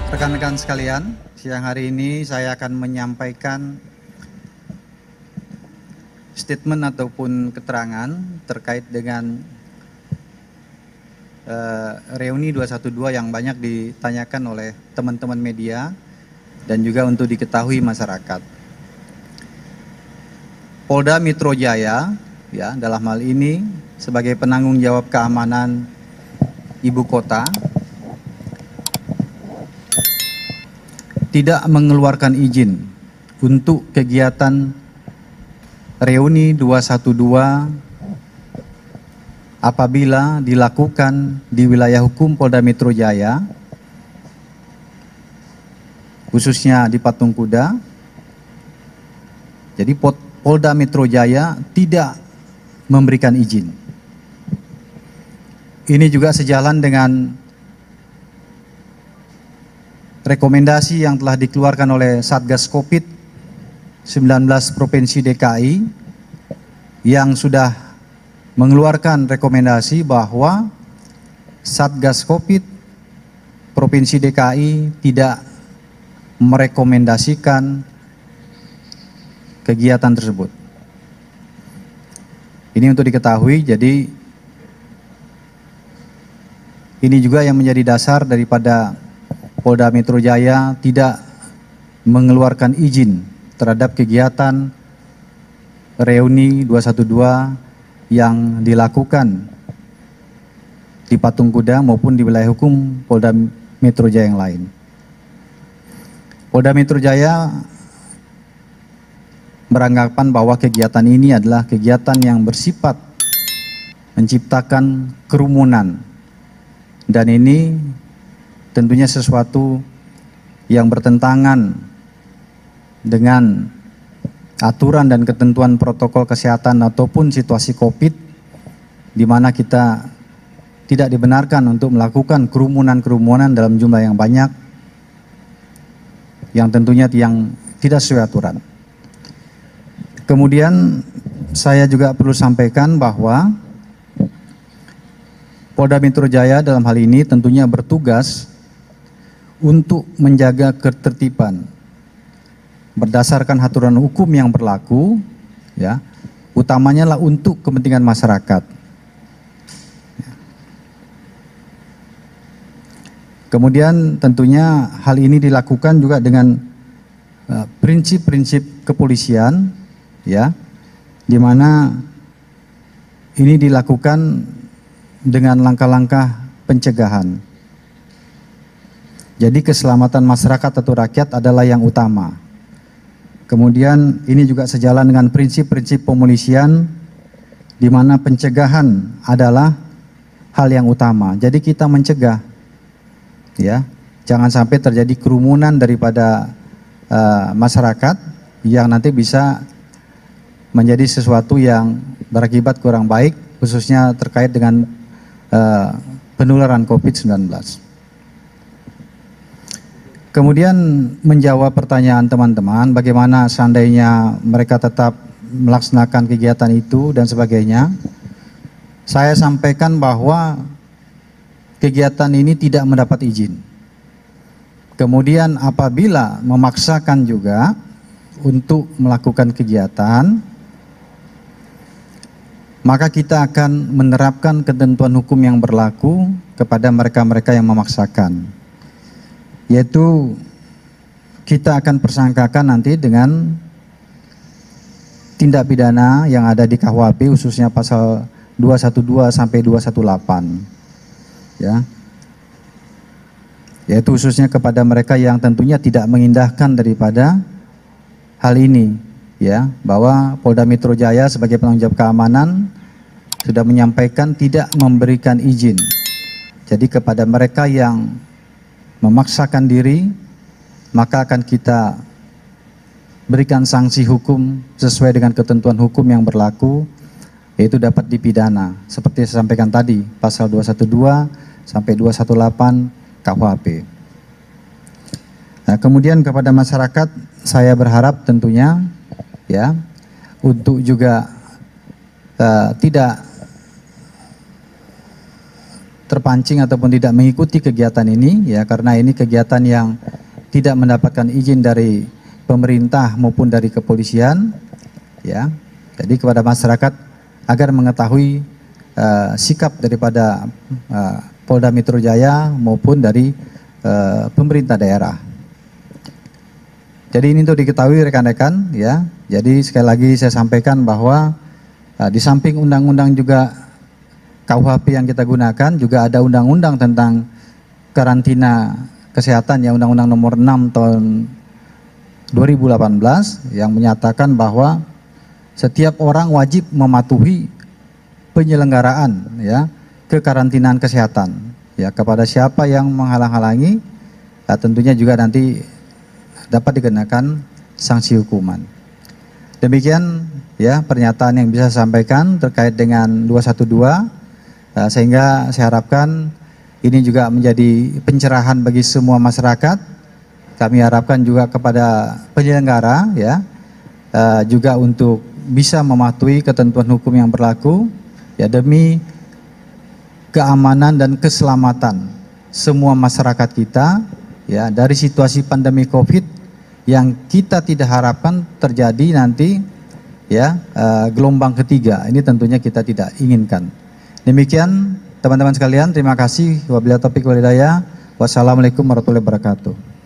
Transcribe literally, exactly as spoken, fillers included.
Rekan-rekan sekalian, siang hari ini saya akan menyampaikan statement ataupun keterangan terkait dengan uh, reuni dua satu dua yang banyak ditanyakan oleh teman-teman media dan juga untuk diketahui masyarakat. Polda Metro Jaya, ya, dalam hal ini sebagai penanggung jawab keamanan ibu kota, tidak mengeluarkan izin untuk kegiatan reuni dua satu dua apabila dilakukan di wilayah hukum Polda Metro Jaya, khususnya di Patung Kuda. Jadi Polda Metro Jaya tidak memberikan izin. Ini juga sejalan dengan rekomendasi yang telah dikeluarkan oleh Satgas COVID sembilan belas Provinsi D K I yang sudah mengeluarkan rekomendasi bahwa Satgas COVID Provinsi D K I tidak merekomendasikan kegiatan tersebut. Ini untuk diketahui, jadi ini juga yang menjadi dasar daripada Polda Metro Jaya tidak mengeluarkan izin terhadap kegiatan reuni dua satu dua yang dilakukan di Patung Kuda maupun di wilayah hukum Polda Metro Jaya yang lain. Polda Metro Jaya beranggapan bahwa kegiatan ini adalah kegiatan yang bersifat menciptakan kerumunan, dan ini tentunya sesuatu yang bertentangan dengan aturan dan ketentuan protokol kesehatan ataupun situasi COVID, di mana kita tidak dibenarkan untuk melakukan kerumunan-kerumunan dalam jumlah yang banyak, yang tentunya yang tidak sesuai aturan. Kemudian saya juga perlu sampaikan bahwa Polda Metro Jaya dalam hal ini tentunya bertugas untuk menjaga ketertiban berdasarkan aturan hukum yang berlaku, ya, utamanya lah untuk kepentingan masyarakat. Kemudian tentunya hal ini dilakukan juga dengan prinsip-prinsip uh, kepolisian, ya, di mana ini dilakukan dengan langkah-langkah pencegahan. Jadi keselamatan masyarakat atau rakyat adalah yang utama. Kemudian ini juga sejalan dengan prinsip-prinsip pemolisian, di mana pencegahan adalah hal yang utama. Jadi kita mencegah, ya, jangan sampai terjadi kerumunan daripada uh, masyarakat yang nanti bisa menjadi sesuatu yang berakibat kurang baik, khususnya terkait dengan uh, penularan COVID sembilan belas. Kemudian menjawab pertanyaan teman-teman, bagaimana seandainya mereka tetap melaksanakan kegiatan itu dan sebagainya. Saya sampaikan bahwa kegiatan ini tidak mendapat izin. Kemudian apabila memaksakan juga untuk melakukan kegiatan, maka kita akan menerapkan ketentuan hukum yang berlaku kepada mereka-mereka yang memaksakan. Yaitu kita akan persangkakan nanti dengan tindak pidana yang ada di K U H P, khususnya pasal dua satu dua sampai dua satu delapan, ya, yaitu khususnya kepada mereka yang tentunya tidak mengindahkan daripada hal ini, ya, bahwa Polda Metro Jaya sebagai penanggung jawab keamanan sudah menyampaikan tidak memberikan izin. Jadi kepada mereka yang memaksakan diri, maka akan kita berikan sanksi hukum sesuai dengan ketentuan hukum yang berlaku, yaitu dapat dipidana seperti saya sampaikan tadi, pasal dua satu dua sampai dua satu delapan K U H P. Nah, kemudian kepada masyarakat saya berharap tentunya, ya, untuk juga uh, tidak terpancing ataupun tidak mengikuti kegiatan ini, ya, karena ini kegiatan yang tidak mendapatkan izin dari pemerintah maupun dari kepolisian, ya. Jadi kepada masyarakat agar mengetahui uh, sikap daripada uh, Polda Metro Jaya maupun dari uh, pemerintah daerah. Jadi ini untuk diketahui rekan-rekan, ya. Jadi sekali lagi saya sampaikan bahwa uh, di samping undang-undang juga K U H P yang kita gunakan, juga ada undang-undang tentang karantina kesehatan, ya, Undang-Undang Nomor enam tahun dua ribu delapan belas yang menyatakan bahwa setiap orang wajib mematuhi penyelenggaraan, ya, kekarantinaan kesehatan, ya, kepada siapa yang menghalang-halangi, ya, tentunya juga nanti dapat dikenakan sanksi hukuman. Demikian, ya, pernyataan yang bisa saya sampaikan terkait dengan dua satu dua, uh, sehingga saya harapkan ini juga menjadi pencerahan bagi semua masyarakat. Kami harapkan juga kepada penyelenggara, ya, uh, juga untuk bisa mematuhi ketentuan hukum yang berlaku, ya, demi keamanan dan keselamatan semua masyarakat kita, ya, dari situasi pandemi COVID yang kita tidak harapkan terjadi nanti, ya, uh, gelombang ketiga. Ini tentunya kita tidak inginkan. Demikian teman-teman sekalian, terima kasih. Wabillahi taufiq wal hidayah. Wassalamualaikum warahmatullahi wabarakatuh.